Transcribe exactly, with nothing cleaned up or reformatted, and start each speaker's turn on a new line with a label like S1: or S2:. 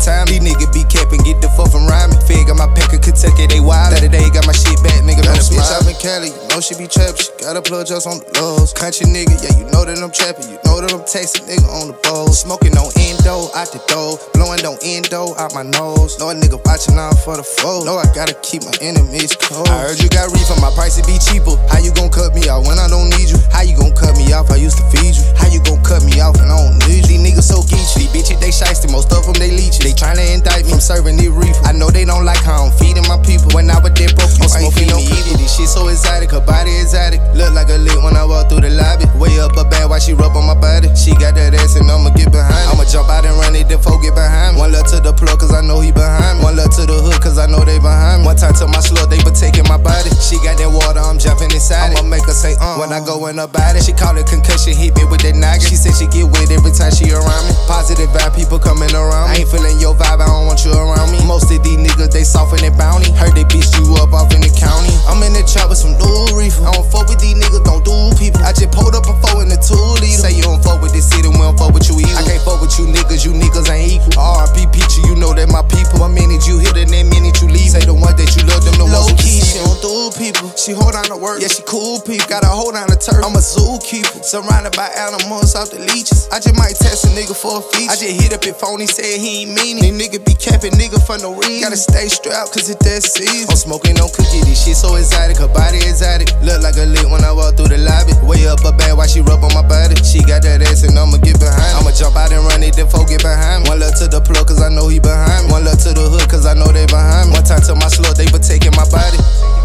S1: time. These niggas be capping, get the fuck from rhyming. Fed got my pack of Kentucky, they wild. That day got my shit back, nigga, don't smile. Bitch out in Cali, you know she be trapping. She got a plug just on the lows. Country nigga, yeah, you know that I'm trapping. You know that I'm texting, nigga, on the bowl. Smoking on endo, out the door. Blowing on endo, out my nose. Know a nigga watching out for the foe. Know I gotta keep my enemies close. I heard you got reefer, my price it be cheaper. How you gon' cut me off when I don't need you? How you gon' cut me off? I used to feed you. How you gon' cut me off and I don't need you? These niggas so geeky. These bitches, they shiesty. Most of them, they leeches. They tryna indict me from serving the reefer. I know they don't like how I'm feeding my people. When I was dead broke, I'm smoking no either. This shit so exotic, her body exotic. Look like a lick when I walk through the lobby. Way up her band while she rub on my body. She got that ass and I'ma get behind it. I'ma jump out and run it, then folk get behind me. One love to the plug cause I know he behind me. One love to the hood cause I know they behind me. One time to my slug, they been taking my body. She got that water, I'm jumping inside it. I'ma make her say uh when I go in her body. She call it concussion, hit me with that noggin. She said she get wet every time she around me. Positive vibe, people coming around me. I ain't feeling your vibe, I don't want you around me. Most of these niggas, they soft in their bounty. Heard they bitch you up off in the county. I'm in the trap with some new reefer. I don't fuck with these niggas, don't do people. I just pulled up a four in the two liter. Say you don't fuck with this city, we don't fuck with you either. I can't fuck with you niggas, you niggas ain't equal. R P Peachy, you know that my people. One minute you hit and then minute you leave. Say the one that you love, them the ones who key. She don't do people. She hold on to work. Yeah, she cool people. Gotta hold on to turf. I'm a zookeeper. Surrounded by animals off the leeches. I just might test a nigga for a feature. I just hit up his phone, he said he ain't mean it. These niggas be capping nigga for no reason. Gotta stay strapped cause it's that season. I'm smoking on cookie. This shit so exotic. Her body exotic. Look like a lick when I walk through the lobby. Way up her back while she rub on my body. She got that ass and I'ma get behind. I'ma jump out and run it, then folk get behind me. One love to the plug cause I know he behind me. One love to the hood cause I know they behind me. One time to my slug, they been taking my body.